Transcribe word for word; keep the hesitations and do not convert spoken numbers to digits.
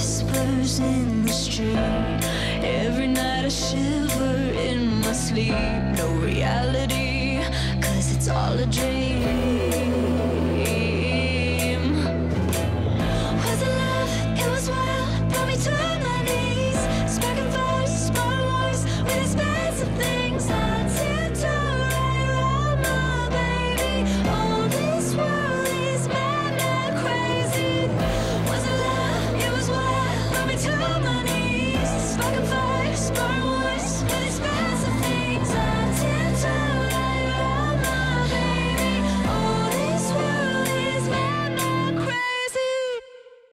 whispers in the street. Every night I shiver in my sleep. No reality, 'cause it's all a dream.